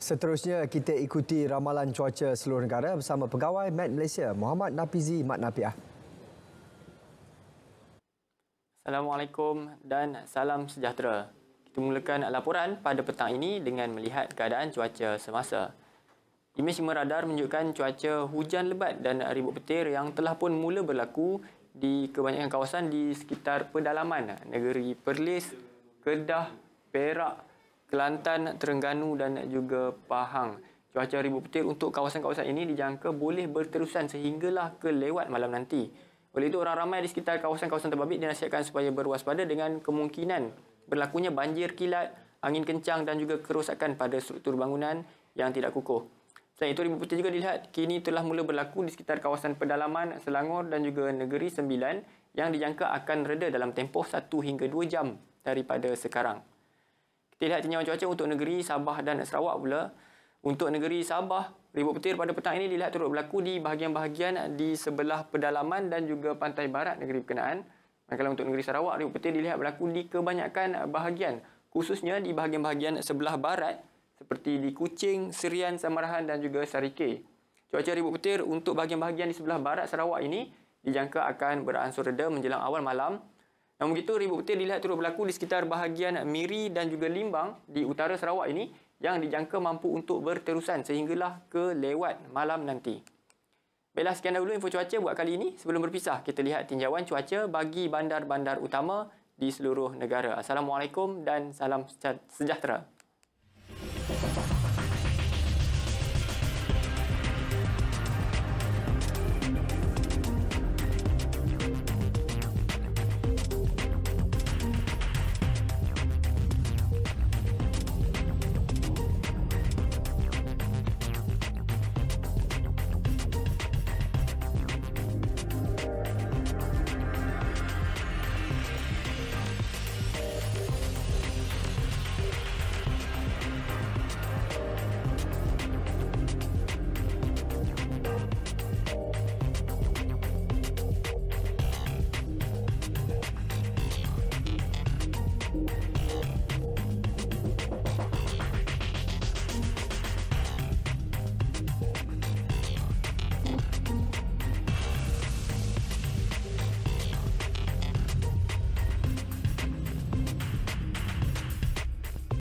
Seterusnya, kita ikuti ramalan cuaca seluruh negara bersama pegawai Met Malaysia, Muhammad Nafizi Mat Nafiah. Assalamualaikum dan salam sejahtera. Kita mulakan laporan pada petang ini dengan melihat keadaan cuaca semasa. Imej radar menunjukkan cuaca hujan lebat dan ribut petir yang telah pun mula berlaku di kebanyakan kawasan di sekitar pedalaman negeri Perlis, Kedah, Perak, Kelantan, Terengganu dan juga Pahang. Cuaca ribut petir untuk kawasan-kawasan ini dijangka boleh berterusan sehinggalah ke lewat malam nanti. Oleh itu, orang ramai di sekitar kawasan-kawasan terbabit dinasihatkan supaya berwaspada dengan kemungkinan berlakunya banjir kilat, angin kencang dan juga kerosakan pada struktur bangunan yang tidak kukuh. Selain itu, ribut petir juga dilihat kini telah mula berlaku di sekitar kawasan pedalaman Selangor dan juga Negeri Sembilan yang dijangka akan reda dalam tempoh 1 hingga 2 jam daripada sekarang. Kita lihat tinjauan cuaca untuk negeri Sabah dan Sarawak pula. Untuk negeri Sabah, ribut petir pada petang ini dilihat turut berlaku di bahagian-bahagian di sebelah pedalaman dan juga pantai barat negeri berkenaan. Manakala untuk negeri Sarawak, ribut petir dilihat berlaku di kebanyakan bahagian, khususnya di bahagian-bahagian sebelah barat seperti di Kuching, Serian, Samarahan dan juga Sarike. Cuaca ribut petir untuk bahagian-bahagian di sebelah barat Sarawak ini dijangka akan beransur reda menjelang awal malam. Namun begitu, ribut petir dilihat turut berlaku di sekitar bahagian Miri dan juga Limbang di utara Sarawak ini yang dijangka mampu untuk berterusan sehinggalah ke lewat malam nanti. Baiklah, sekian dahulu info cuaca buat kali ini. Sebelum berpisah, kita lihat tinjauan cuaca bagi bandar-bandar utama di seluruh negara. Assalamualaikum dan salam sejahtera.